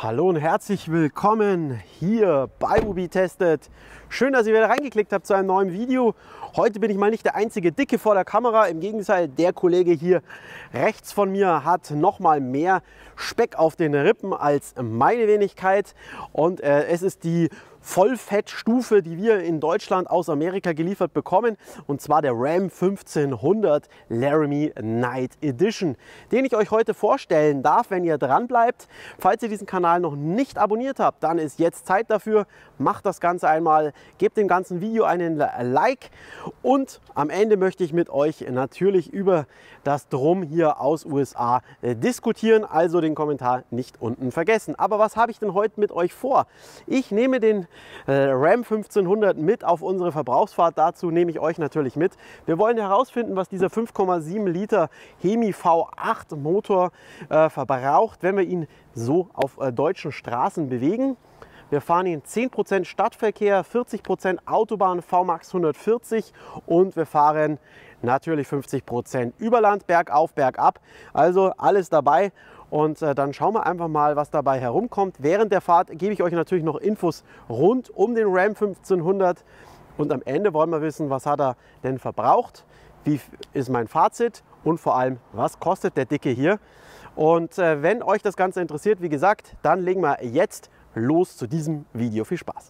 Hallo und herzlich willkommen hier bei Mobitestet. Schön, dass ihr wieder reingeklickt habt zu einem neuen Video. Heute bin ich mal nicht der einzige Dicke vor der Kamera. Im Gegenteil, der Kollege hier rechts von mir hat noch mal mehr Speck auf den Rippen als meine Wenigkeit. Und es ist die Vollfettstufe, die wir in Deutschland aus Amerika geliefert bekommen, und zwar der Ram 1500 Laramie Night Edition, den ich euch heute vorstellen darf, wenn ihr dran bleibt. Falls ihr diesen Kanal noch nicht abonniert habt, dann ist jetzt Zeit dafür. Macht das Ganze einmal, gebt dem ganzen Video einen Like und am Ende möchte ich mit euch natürlich über das Drum hier aus USA diskutieren, also den Kommentar nicht unten vergessen. Aber was habe ich denn heute mit euch vor? Ich nehme den Ram 1500 mit auf unsere Verbrauchsfahrt. Dazu nehme ich euch natürlich mit. Wir wollen herausfinden, was dieser 5,7 Liter Hemi V8 Motor verbraucht, wenn wir ihn so auf deutschen Straßen bewegen. Wir fahren ihn 10% Stadtverkehr, 40% Autobahn VMAX 140 und wir fahren natürlich 50% Überland, bergauf, bergab. Also alles dabei. Und dann schauen wir einfach mal, was dabei herumkommt. Während der Fahrt gebe ich euch natürlich noch Infos rund um den Ram 1500. Und am Ende wollen wir wissen, was hat er denn verbraucht, wie ist mein Fazit und vor allem, was kostet der Dicke hier. Und wenn euch das Ganze interessiert, wie gesagt, dann legen wir jetzt los zu diesem Video. Viel Spaß!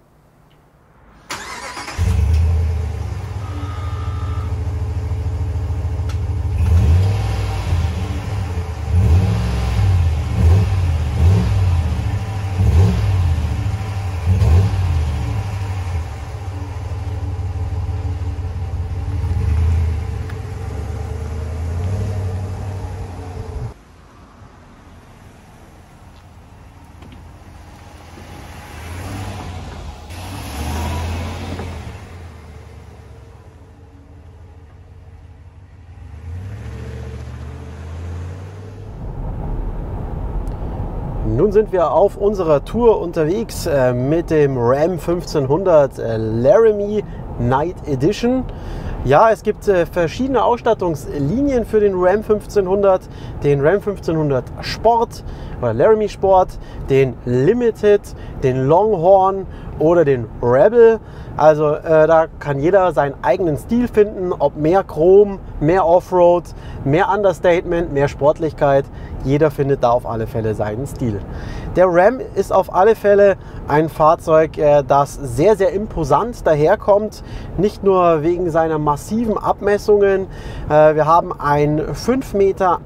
Nun sind wir auf unserer Tour unterwegs mit dem Ram 1500 Laramie Night Edition. Ja, es gibt verschiedene Ausstattungslinien für den Ram 1500. Den Ram 1500 Sport oder Laramie Sport, den Limited, den Longhorn oder den Rebel. Also da kann jeder seinen eigenen Stil finden, ob mehr Chrom, mehr Offroad, mehr Understatement, mehr Sportlichkeit. Jeder findet da auf alle Fälle seinen Stil. Der Ram ist auf alle Fälle ein Fahrzeug, das sehr, sehr imposant daherkommt. Nicht nur wegen seiner massiven Abmessungen. Wir haben einen 5,91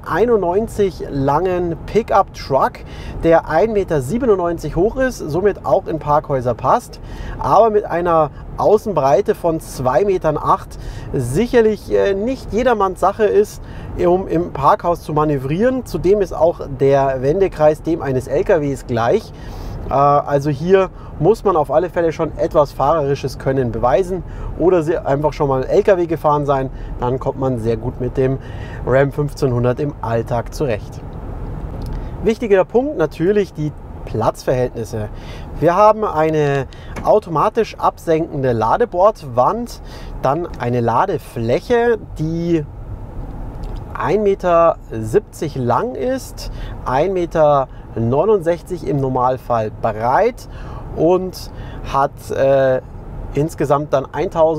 Meter langen Pickup-Truck, der 1,97 Meter hoch ist, somit auch in Parkhäuser passt, aber mit einer Außenbreite von 2,8 Meter sicherlich nicht jedermanns Sache ist, um im Parkhaus zu manövrieren. Zudem ist auch der Wendekreis dem eines LKWs gleich. Also hier muss man auf alle Fälle schon etwas fahrerisches Können beweisen oder einfach schon mal LKW gefahren sein. Dann kommt man sehr gut mit dem Ram 1500 im Alltag zurecht. Wichtiger Punkt natürlich die Platzverhältnisse. Wir haben eine automatisch absenkende Ladebordwand, dann eine Ladefläche, die 1,70 Meter lang ist, 1,69 Meter im Normalfall breit und hat insgesamt dann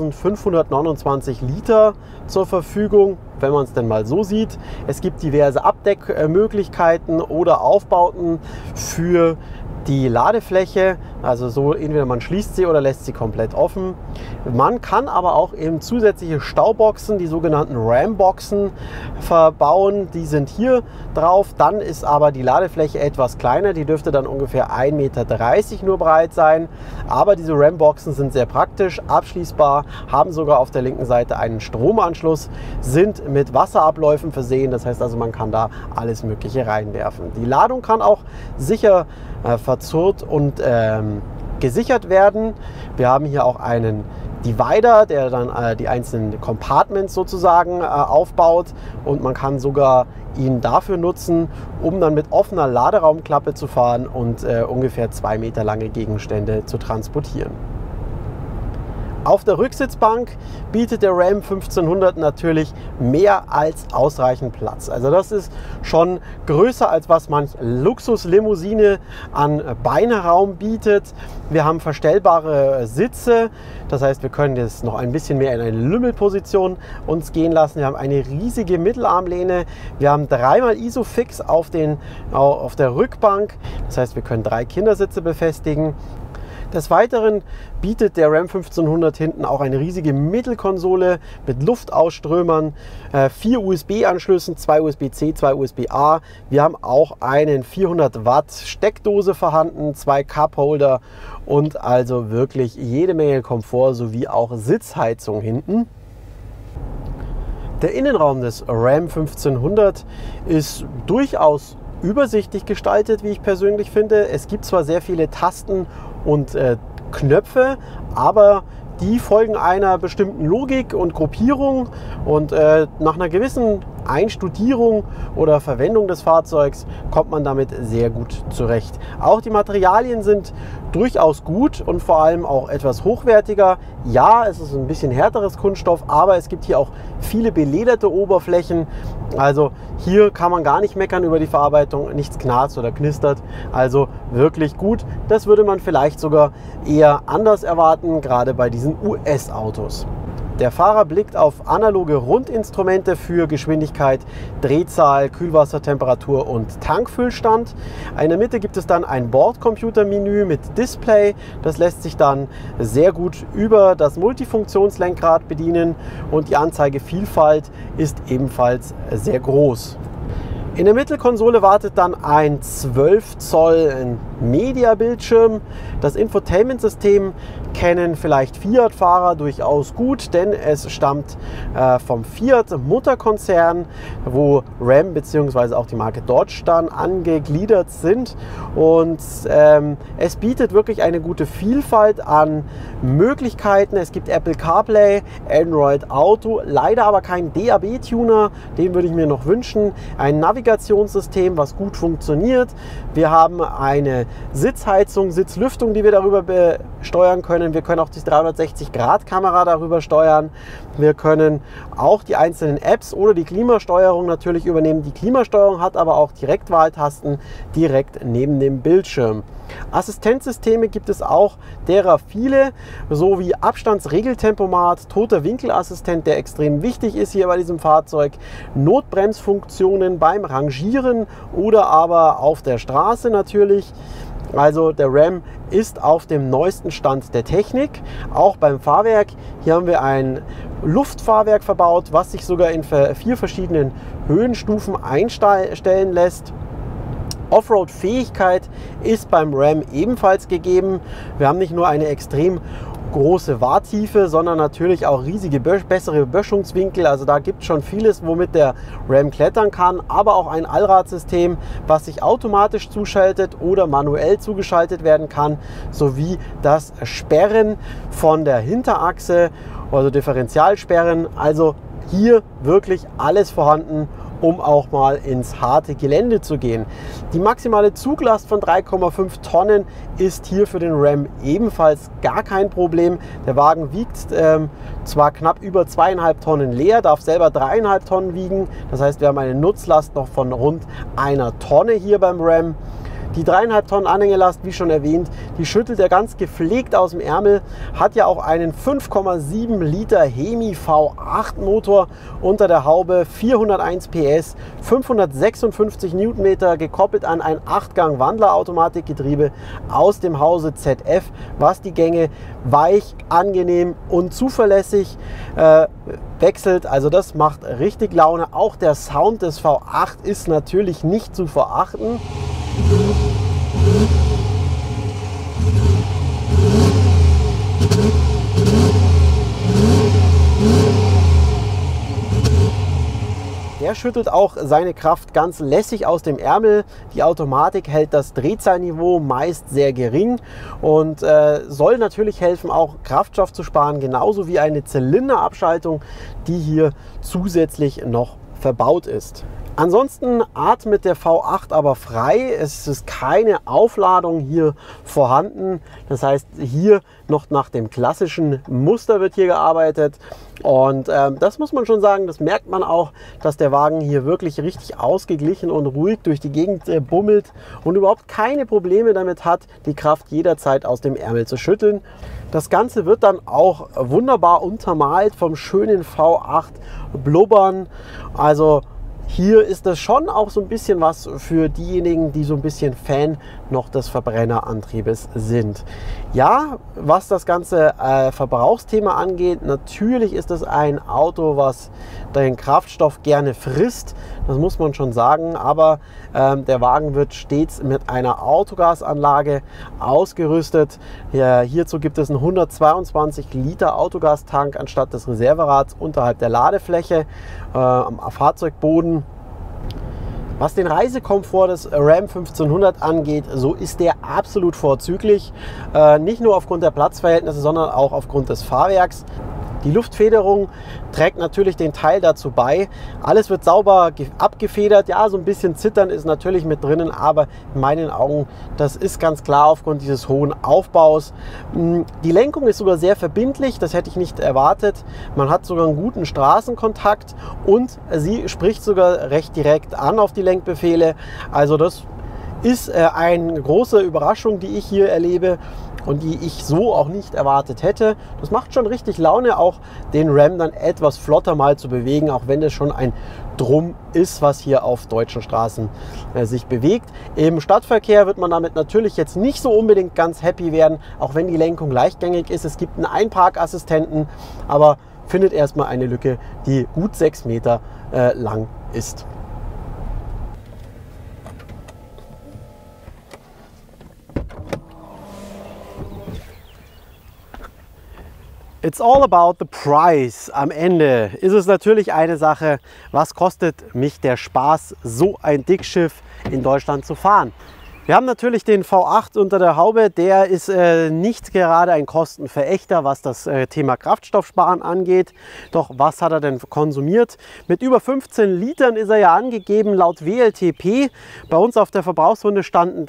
1529 Liter zur Verfügung, wenn man es denn mal so sieht. Es gibt diverse Abdeckmöglichkeiten oder Aufbauten für die Ladefläche, also so entweder man schließt sie oder lässt sie komplett offen. Man kann aber auch eben zusätzliche Stauboxen, die sogenannten Ram-Boxen, verbauen. Die sind hier drauf. Dann ist aber die Ladefläche etwas kleiner. Die dürfte dann ungefähr 1,30 Meter nur breit sein. Aber diese Ram-Boxen sind sehr praktisch, abschließbar, haben sogar auf der linken Seite einen Stromanschluss, sind mit Wasserabläufen versehen. Das heißt also, man kann da alles Mögliche reinwerfen. Die Ladung kann auch sicher verzurrt und gesichert werden. Wir haben hier auch einen Divider, der dann die einzelnen Compartments sozusagen aufbaut, und man kann sogar ihn dafür nutzen, um dann mit offener Laderaumklappe zu fahren und ungefähr 2 Meter lange Gegenstände zu transportieren. Auf der Rücksitzbank bietet der Ram 1500 natürlich mehr als ausreichend Platz. Also das ist schon größer, als was manch Luxuslimousine an Beinraum bietet. Wir haben verstellbare Sitze, das heißt, wir können das noch ein bisschen mehr in eine Lümmelposition uns gehen lassen. Wir haben eine riesige Mittelarmlehne. Wir haben 3x Isofix auf der Rückbank, das heißt, wir können 3 Kindersitze befestigen. Des Weiteren bietet der Ram 1500 hinten auch eine riesige Mittelkonsole mit Luftausströmern, 4 USB-Anschlüssen, 2 USB-C, 2 USB-A. Wir haben auch einen 400 Watt Steckdose vorhanden, 2 Cupholder und also wirklich jede Menge Komfort sowie auch Sitzheizung hinten. Der Innenraum des Ram 1500 ist durchaus übersichtlich gestaltet, wie ich persönlich finde. Es gibt zwar sehr viele Tasten und Knöpfe, aber die folgen einer bestimmten Logik und Gruppierung und nach einer gewissen Einstudierung oder Verwendung des Fahrzeugs kommt man damit sehr gut zurecht. Auch die Materialien sind durchaus gut und vor allem auch etwas hochwertiger. Ja, es ist ein bisschen härteres Kunststoff, aber es gibt hier auch viele belederte Oberflächen. Also hier kann man gar nicht meckern über die Verarbeitung, nichts knarzt oder knistert. Also wirklich gut. Das würde man vielleicht sogar eher anders erwarten, gerade bei diesen US-Autos. Der Fahrer blickt auf analoge Rundinstrumente für Geschwindigkeit, Drehzahl, Kühlwassertemperatur und Tankfüllstand. In der Mitte gibt es dann ein Bordcomputermenü mit Display. Das lässt sich dann sehr gut über das Multifunktionslenkrad bedienen und die Anzeigevielfalt ist ebenfalls sehr groß. In der Mittelkonsole wartet dann ein 12 Zoll Media-Bildschirm. Das Infotainment-System kennen vielleicht Fiat-Fahrer durchaus gut, denn es stammt vom Fiat-Mutterkonzern, wo Ram bzw. auch die Marke Dodge dann angegliedert sind. Und es bietet wirklich eine gute Vielfalt an Möglichkeiten. Es gibt Apple CarPlay, Android Auto, leider aber kein DAB-Tuner, den würde ich mir noch wünschen. Ein Navigationssystem, was gut funktioniert. Wir haben eine Sitzheizung, Sitzlüftung, die wir darüber steuern können. Wir können auch die 360-Grad-Kamera darüber steuern. Wir können auch die einzelnen Apps oder die Klimasteuerung natürlich übernehmen. Die Klimasteuerung hat aber auch Direktwahltasten direkt neben dem Bildschirm. Assistenzsysteme gibt es auch, derer viele, sowie Abstandsregeltempomat, toter Winkelassistent, der extrem wichtig ist hier bei diesem Fahrzeug, Notbremsfunktionen beim Rangieren oder aber auf der Straße natürlich. Also der Ram ist auf dem neuesten Stand der Technik, auch beim Fahrwerk. Hier haben wir ein Luftfahrwerk verbaut, was sich sogar in 4 verschiedenen Höhenstufen einstellen lässt. Offroad-Fähigkeit ist beim Ram ebenfalls gegeben. Wir haben nicht nur eine extrem große Wahrtiefe, sondern natürlich auch riesige, bessere Böschungswinkel. Also da gibt es schon vieles, womit der Ram klettern kann, aber auch ein Allradsystem, was sich automatisch zuschaltet oder manuell zugeschaltet werden kann, sowie das Sperren von der Hinterachse, also Differentialsperren. Also hier wirklich alles vorhanden, um auch mal ins harte Gelände zu gehen. Die maximale Zuglast von 3,5 Tonnen ist hier für den Ram ebenfalls gar kein Problem. Der Wagen wiegt zwar knapp über 2,5 Tonnen leer, darf selber 3,5 Tonnen wiegen. Das heißt, wir haben eine Nutzlast noch von rund 1 Tonne hier beim Ram. Die 3,5 Tonnen Anhängelast, wie schon erwähnt, die schüttelt er ganz gepflegt aus dem Ärmel, hat ja auch einen 5,7 Liter Hemi V8 Motor unter der Haube, 401 PS, 556 Newtonmeter, gekoppelt an ein 8-Gang Wandlerautomatikgetriebe aus dem Hause ZF, was die Gänge weich, angenehm und zuverlässig wechselt. Also das macht richtig Laune. Auch der Sound des V8 ist natürlich nicht zu verachten. Der schüttelt auch seine Kraft ganz lässig aus dem Ärmel. Die Automatik hält das Drehzahlniveau meist sehr gering und soll natürlich helfen, auch Kraftstoff zu sparen, genauso wie eine Zylinderabschaltung, die hier zusätzlich noch verbaut ist. Ansonsten atmet der V8 aber frei. Es ist keine Aufladung hier vorhanden. Das heißt, hier noch nach dem klassischen Muster wird hier gearbeitet. Und das muss man schon sagen, das merkt man auch, dass der Wagen hier wirklich richtig ausgeglichen und ruhig durch die Gegend bummelt und überhaupt keine Probleme damit hat, die Kraft jederzeit aus dem Ärmel zu schütteln. Das Ganze wird dann auch wunderbar untermalt vom schönen V8 Blubbern. Also hier ist das schon auch so ein bisschen was für diejenigen, die so ein bisschen Fan noch des Verbrennerantriebes sind. Ja, was das ganze Verbrauchsthema angeht, natürlich ist es ein Auto, was den Kraftstoff gerne frisst. Das muss man schon sagen, aber der Wagen wird stets mit einer Autogasanlage ausgerüstet. Ja, hierzu gibt es einen 122 Liter Autogastank anstatt des Reserverads unterhalb der Ladefläche am Fahrzeugboden. Was den Reisekomfort des Ram 1500 angeht, so ist der absolut vorzüglich. Nicht nur aufgrund der Platzverhältnisse, sondern auch aufgrund des Fahrwerks. Die Luftfederung trägt natürlich den Teil dazu bei. Alles wird sauber abgefedert. Ja, so ein bisschen Zittern ist natürlich mit drinnen, aber in meinen Augen, das ist ganz klar aufgrund dieses hohen Aufbaus. Die Lenkung ist sogar sehr verbindlich, das hätte ich nicht erwartet. Man hat sogar einen guten Straßenkontakt und sie spricht sogar recht direkt an auf die Lenkbefehle. Also das ist eine große Überraschung, die ich hier erlebe und die ich so auch nicht erwartet hätte. Das macht schon richtig Laune, auch den Ram dann etwas flotter mal zu bewegen, auch wenn es schon ein Drum ist, was hier auf deutschen Straßen sich bewegt. Im Stadtverkehr wird man damit natürlich jetzt nicht so unbedingt ganz happy werden, auch wenn die Lenkung leichtgängig ist. Es gibt einen Einparkassistenten, aber findet erstmal eine Lücke, die gut 6 Meter lang ist. It's all about the price. Am Ende ist es natürlich eine Sache, was kostet mich der Spaß, so ein Dickschiff in Deutschland zu fahren. Wir haben natürlich den V8 unter der Haube, der ist nicht gerade ein Kostenverächter, was das Thema Kraftstoffsparen angeht. Doch was hat er denn konsumiert? Mit über 15 Litern ist er ja angegeben laut WLTP. Bei uns auf der Verbrauchsrunde standen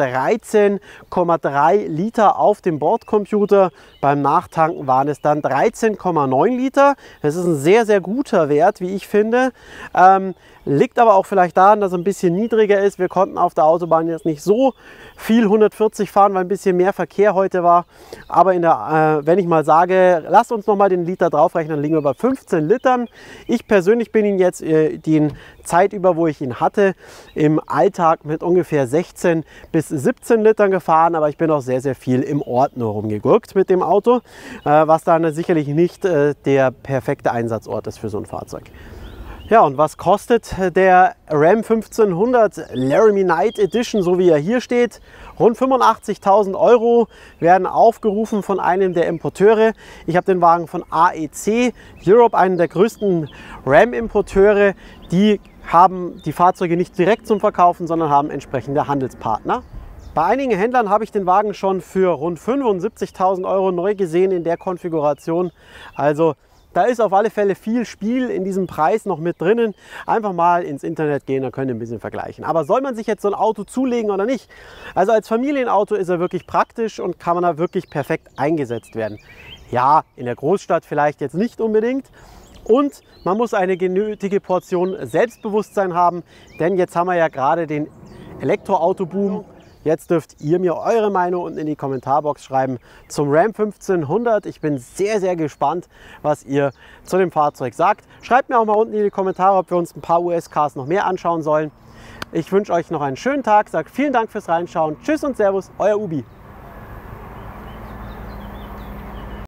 13,3 Liter auf dem Bordcomputer. Beim Nachtanken waren es dann 13,9 Liter. Das ist ein sehr, sehr guter Wert, wie ich finde. Liegt aber auch vielleicht daran, dass er ein bisschen niedriger ist. Wir konnten auf der Autobahn jetzt nicht so viel 140 fahren, weil ein bisschen mehr Verkehr heute war. Aber wenn ich mal sage, lasst uns noch mal den Liter draufrechnen, dann liegen wir bei 15 Litern. Ich persönlich bin ihn jetzt die Zeit über, wo ich ihn hatte, im Alltag mit ungefähr 16 bis 17 Litern gefahren. Aber ich bin auch sehr, sehr viel im Ort nur rumgegurkt mit dem Auto, was dann sicherlich nicht der perfekte Einsatzort ist für so ein Fahrzeug. Ja, und was kostet der Ram 1500 Laramie Night Edition, so wie er hier steht? Rund 85.000 € werden aufgerufen von einem der Importeure. Ich habe den Wagen von AEC Europe, einen der größten Ram-Importeure. Die haben die Fahrzeuge nicht direkt zum Verkaufen, sondern haben entsprechende Handelspartner. Bei einigen Händlern habe ich den Wagen schon für rund 75.000 € neu gesehen in der Konfiguration. Also da ist auf alle Fälle viel Spiel in diesem Preis noch mit drinnen. Einfach mal ins Internet gehen, dann könnt ihr ein bisschen vergleichen. Aber soll man sich jetzt so ein Auto zulegen oder nicht? Also als Familienauto ist er wirklich praktisch und kann man da wirklich perfekt eingesetzt werden. Ja, in der Großstadt vielleicht jetzt nicht unbedingt. Und man muss eine genötige Portion Selbstbewusstsein haben, denn jetzt haben wir ja gerade den Elektroautoboom. Jetzt dürft ihr mir eure Meinung unten in die Kommentarbox schreiben zum Ram 1500. Ich bin sehr, sehr gespannt, was ihr zu dem Fahrzeug sagt. Schreibt mir auch mal unten in die Kommentare, ob wir uns ein paar US-Cars noch mehr anschauen sollen. Ich wünsche euch noch einen schönen Tag, sage vielen Dank fürs Reinschauen. Tschüss und Servus, euer Ubi.